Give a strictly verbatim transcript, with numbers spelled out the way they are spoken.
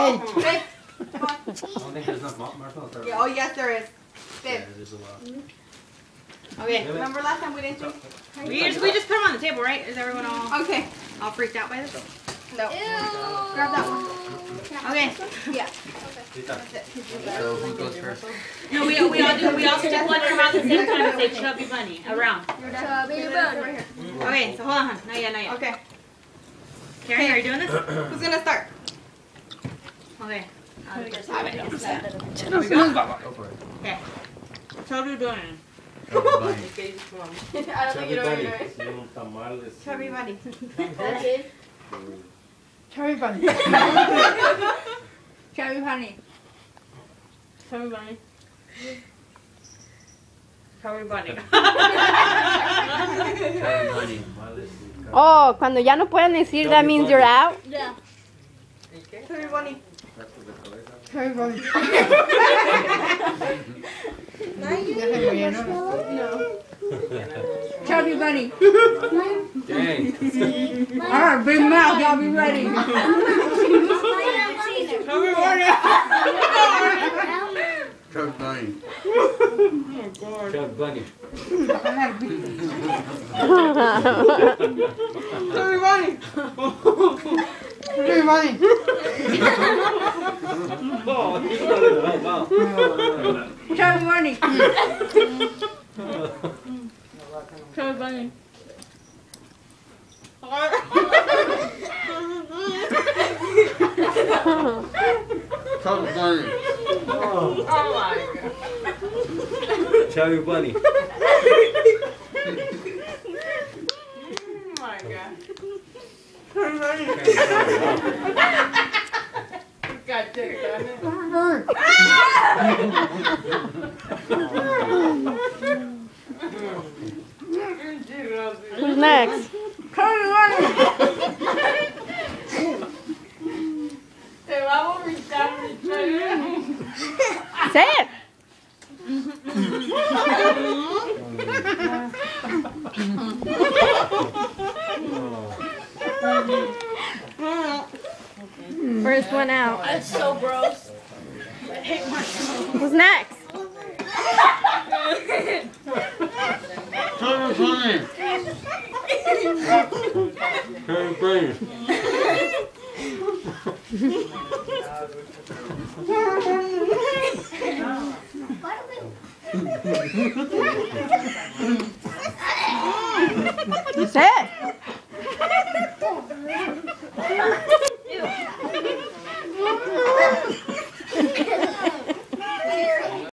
Babe. Babe. Come on. I don't think there's enough marshmallows. There. Yeah, oh, yes, there is. Babe. Yeah, there's a lot. Okay. Remember last time we didn't do? We just, we just put them on the table, right? Is everyone all, Okay. all freaked out by this? No. Ew. Grab that one. Okay. Yeah. That's it. So who goes first? No, we, we all do. We all stick one in our mouth at the same time and say chubby bunny around. Chubby bunny. Okay, so hold on. Not yet, not yet. Okay. Karen, are you doing this? Who's gonna start? Okay. Have it. Go for it. Okay. So what are you doing? I don't think you know what you're doing. Chubby bunny. That's it. Chubby bunny. Chubby bunny. Chubby bunny. Chubby bunny. Oh, cuando ya no pueden decir that means you're out. Yeah. Chubby bunny. Chubby bunny. No. Chubby bunny. Dang. Alright, big mouth, y'all be ready. Chubby bunny. Chubby bunny. Chubby bunny. Chubby bunny. Chubby bunny. Oh, he's got it right now. Chubby bunny. Chubby bunny. Chubby bunny. Oh my god. Chubby bunny. Oh my god. Chubby bunny. God damn it. Who's next? Chubby bunny. Te va a vomitar mi chubby. Say it. First one out. That's so gross. Who's next? Chubby bunny. Chubby bunny. Say it.